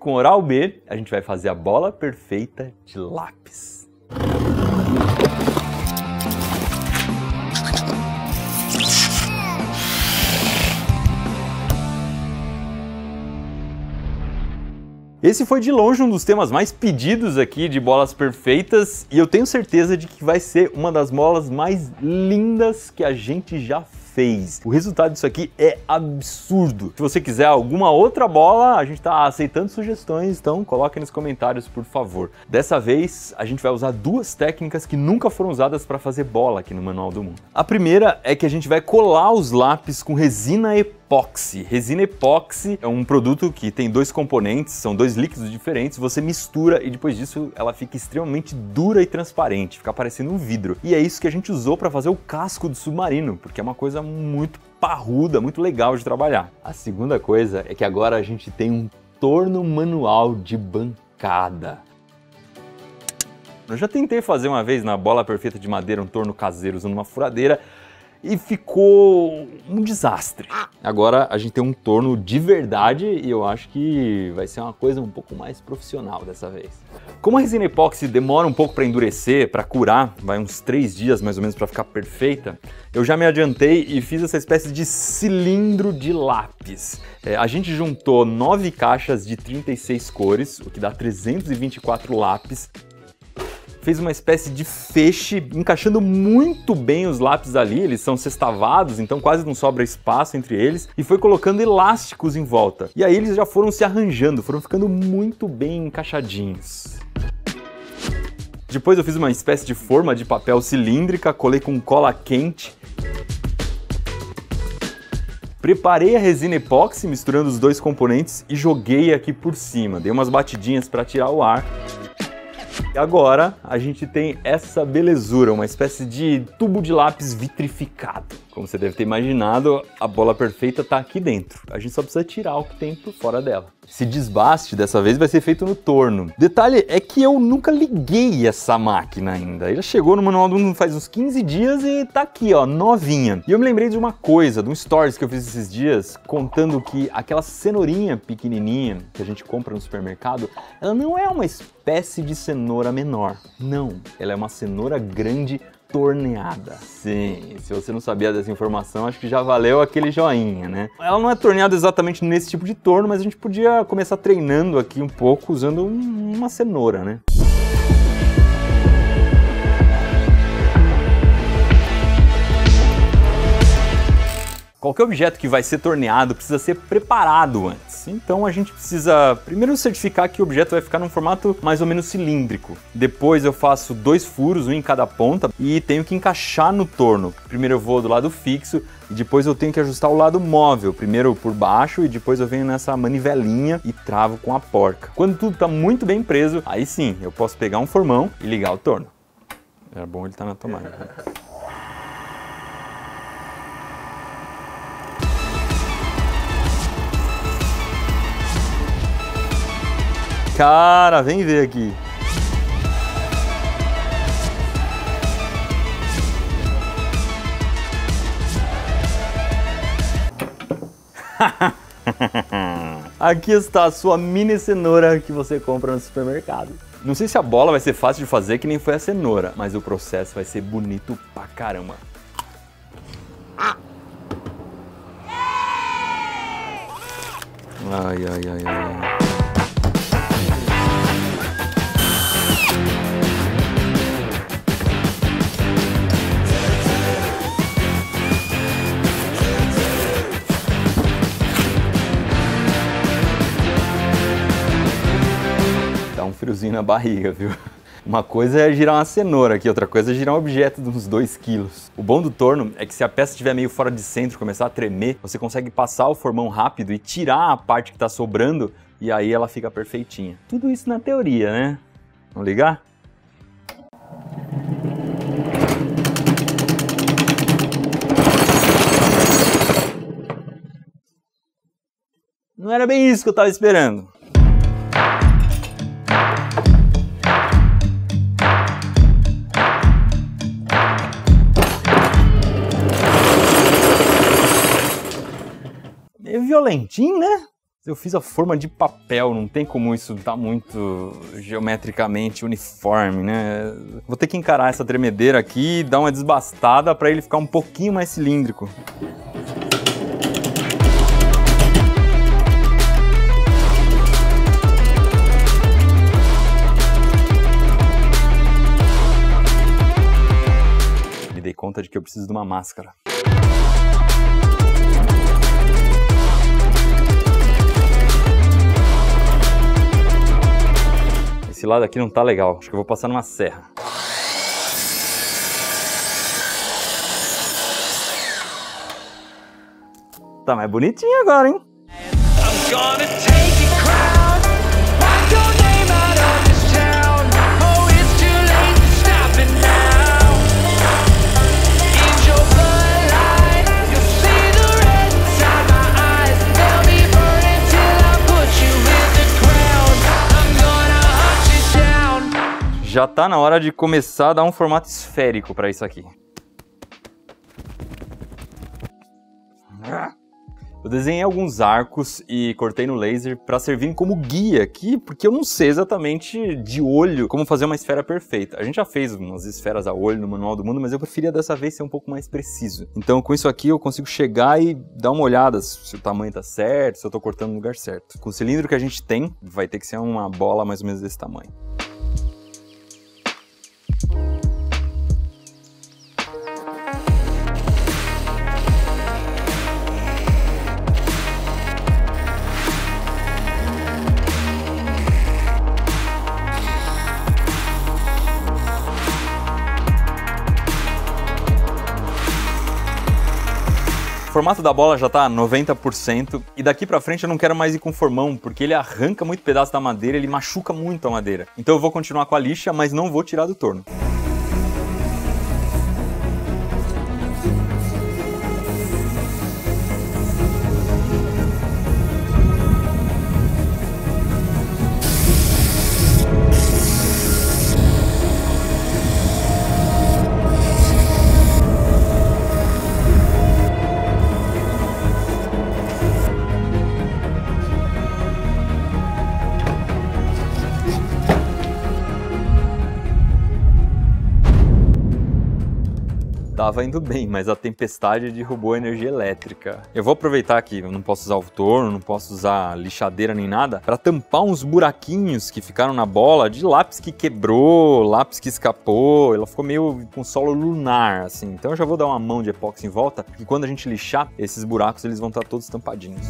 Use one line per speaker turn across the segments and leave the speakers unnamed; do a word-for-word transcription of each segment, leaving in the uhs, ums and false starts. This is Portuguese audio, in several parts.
com Oral-B, a gente vai fazer a bola perfeita de lápis. Esse foi de longe um dos temas mais pedidos aqui de bolas perfeitas e eu tenho certeza de que vai ser uma das bolas mais lindas que a gente já fez. O resultado disso aqui é absurdo. Se você quiser alguma outra bola, a gente está aceitando sugestões, então coloque nos comentários, por favor. Dessa vez, a gente vai usar duas técnicas que nunca foram usadas para fazer bola aqui no Manual do Mundo. A primeira é que a gente vai colar os lápis com resina epóxi. Resina epóxi é um produto que tem dois componentes, são dois líquidos diferentes, você mistura e depois disso ela fica extremamente dura e transparente, fica parecendo um vidro. E é isso que a gente usou para fazer o casco do submarino, porque é uma coisa muito parruda, muito legal de trabalhar. A segunda coisa é que agora a gente tem um torno manual de bancada. Eu já tentei fazer uma vez na bola perfeita de madeira um torno caseiro usando uma furadeira e ficou um desastre. Agora a gente tem um torno de verdade e eu acho que vai ser uma coisa um pouco mais profissional dessa vez. Como a resina epóxi demora um pouco para endurecer, para curar, vai uns três dias mais ou menos para ficar perfeita, eu já me adiantei e fiz essa espécie de cilindro de lápis. É, a gente juntou nove caixas de trinta e seis cores, o que dá trezentos e vinte e quatro lápis. Fez uma espécie de feixe, encaixando muito bem os lápis ali, eles são sextavados, então quase não sobra espaço entre eles, e foi colocando elásticos em volta. E aí eles já foram se arranjando, foram ficando muito bem encaixadinhos. Depois eu fiz uma espécie de forma de papel cilíndrica, colei com cola quente. Preparei a resina epóxi misturando os dois componentes e joguei aqui por cima, dei umas batidinhas para tirar o ar. E agora a gente tem essa belezura, uma espécie de tubo de lápis vitrificado. Como você deve ter imaginado, a bola perfeita está aqui dentro. A gente só precisa tirar o que tem por fora dela. Esse desbaste dessa vez vai ser feito no torno. Detalhe é que eu nunca liguei essa máquina ainda. Ela chegou no Manual do Mundo faz uns quinze dias e tá aqui, ó, novinha. E eu me lembrei de uma coisa, de um stories que eu fiz esses dias, contando que aquela cenourinha pequenininha que a gente compra no supermercado, ela não é uma espécie de cenoura menor. Não, ela é uma cenoura grande torneada. Sim, se você não sabia dessa informação, acho que já valeu aquele joinha, né? Ela não é torneada exatamente nesse tipo de torno, mas a gente podia começar treinando aqui um pouco usando uma cenoura, né? Qualquer objeto que vai ser torneado precisa ser preparado antes. Então a gente precisa primeiro certificar que o objeto vai ficar num formato mais ou menos cilíndrico. Depois eu faço dois furos, um em cada ponta, e tenho que encaixar no torno. Primeiro eu vou do lado fixo e depois eu tenho que ajustar o lado móvel. Primeiro por baixo e depois eu venho nessa manivelinha e travo com a porca. Quando tudo está muito bem preso, aí sim eu posso pegar um formão e ligar o torno. Era bom ele estar na tomada. Cara, vem ver aqui. Aqui está a sua mini cenoura que você compra no supermercado. Não sei se a bola vai ser fácil de fazer que nem foi a cenoura, mas o processo vai ser bonito pra caramba. Ai, ai, ai, ai. Dá um friozinho na barriga, viu? Uma coisa é girar uma cenoura aqui, outra coisa é girar um objeto de uns dois quilos. O bom do torno é que se a peça estiver meio fora de centro e começar a tremer, você consegue passar o formão rápido e tirar a parte que está sobrando e aí ela fica perfeitinha. Tudo isso na teoria, né? Vamos ligar? Não era bem isso que eu estava esperando. Meio violentinho, né? Eu fiz a forma de papel, não tem como isso estar muito geometricamente uniforme, né? Vou ter que encarar essa tremedeira aqui e dar uma desbastada para ele ficar um pouquinho mais cilíndrico. Me dei conta de que eu preciso de uma máscara. Esse lado aqui não tá legal, acho que eu vou passar numa serra. Tá mais bonitinho agora, hein? Já tá na hora de começar a dar um formato esférico para isso aqui. Eu desenhei alguns arcos e cortei no laser para servirem como guia aqui, porque eu não sei exatamente de olho como fazer uma esfera perfeita. A gente já fez umas esferas a olho no Manual do Mundo, mas eu preferia dessa vez ser um pouco mais preciso. Então com isso aqui eu consigo chegar e dar uma olhada se o tamanho tá certo, se eu tô cortando no lugar certo. Com o cilindro que a gente tem, vai ter que ser uma bola mais ou menos desse tamanho. O formato da bola já tá noventa por cento e daqui pra frente eu não quero mais ir com formão, porque ele arranca muito pedaço da madeira, ele machuca muito a madeira. Então eu vou continuar com a lixa, mas não vou tirar do torno. Tava indo bem, mas a tempestade derrubou a energia elétrica. Eu vou aproveitar que eu não posso usar o torno, não posso usar lixadeira nem nada, para tampar uns buraquinhos que ficaram na bola de lápis que quebrou, lápis que escapou. Ela ficou meio com solo lunar, assim. Então eu já vou dar uma mão de epóxi em volta, e quando a gente lixar, esses buracos eles vão estar todos tampadinhos.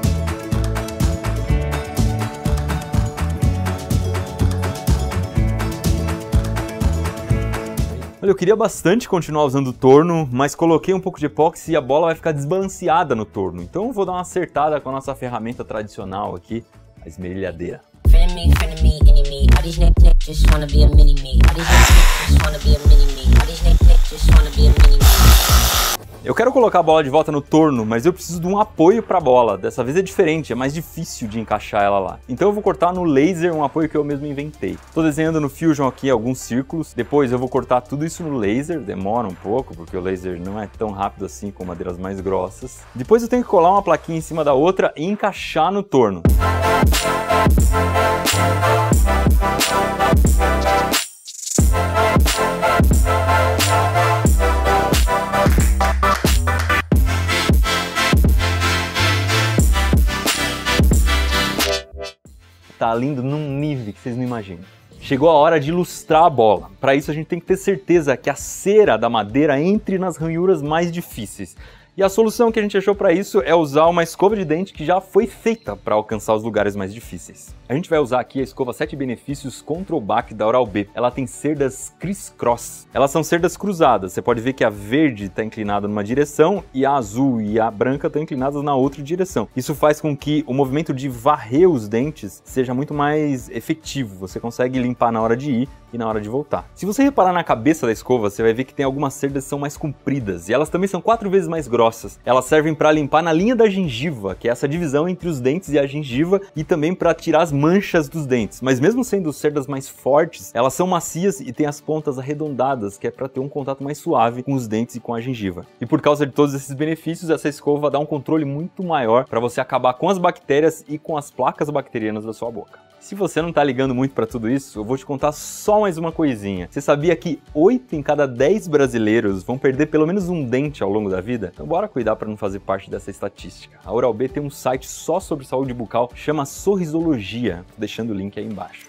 Olha, eu queria bastante continuar usando o torno, mas coloquei um pouco de epóxi e a bola vai ficar desbalanceada no torno. Então eu vou dar uma acertada com a nossa ferramenta tradicional aqui, a esmerilhadeira. Eu quero colocar a bola de volta no torno, mas eu preciso de um apoio para a bola. Dessa vez é diferente, é mais difícil de encaixar ela lá. Então eu vou cortar no laser um apoio que eu mesmo inventei. Estou desenhando no Fusion aqui alguns círculos, depois eu vou cortar tudo isso no laser, demora um pouco, porque o laser não é tão rápido assim com madeiras mais grossas. Depois eu tenho que colar uma plaquinha em cima da outra e encaixar no torno. Tá lindo num nível que vocês não imaginam. Chegou a hora de ilustrar a bola. Para isso a gente tem que ter certeza que a cera da madeira entre nas ranhuras mais difíceis. E a solução que a gente achou para isso é usar uma escova de dente que já foi feita para alcançar os lugares mais difíceis. A gente vai usar aqui a escova sete benefícios Control Back da Oral-B. Ela tem cerdas criss-cross. Elas são cerdas cruzadas. Você pode ver que a verde está inclinada numa direção e a azul e a branca estão inclinadas na outra direção. Isso faz com que o movimento de varrer os dentes seja muito mais efetivo. Você consegue limpar na hora de ir e e na hora de voltar. Se você reparar na cabeça da escova, você vai ver que tem algumas cerdas que são mais compridas e elas também são quatro vezes mais grossas. Elas servem para limpar na linha da gengiva, que é essa divisão entre os dentes e a gengiva, e também para tirar as manchas dos dentes. Mas mesmo sendo cerdas mais fortes, elas são macias e têm as pontas arredondadas, que é para ter um contato mais suave com os dentes e com a gengiva. E por causa de todos esses benefícios, essa escova dá um controle muito maior para você acabar com as bactérias e com as placas bacterianas da sua boca. Se você não tá ligando muito para tudo isso, eu vou te contar só mais uma coisinha. Você sabia que oito em cada dez brasileiros vão perder pelo menos um dente ao longo da vida? Então bora cuidar para não fazer parte dessa estatística. A Oral-B tem um site só sobre saúde bucal, chama Sorrisologia. Tô deixando o link aí embaixo.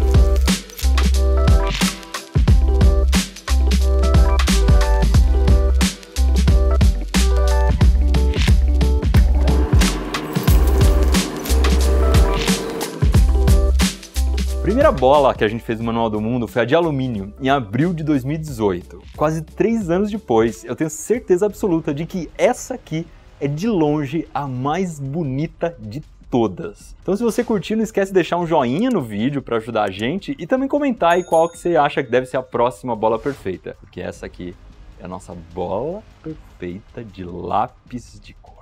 A primeira bola que a gente fez no Manual do Mundo foi a de alumínio, em abril de dois mil e dezoito. Quase três anos depois, eu tenho certeza absoluta de que essa aqui é de longe a mais bonita de todas. Então se você curtiu, não esquece de deixar um joinha no vídeo para ajudar a gente e também comentar aí qual que você acha que deve ser a próxima bola perfeita, porque essa aqui é a nossa bola perfeita de lápis de cor.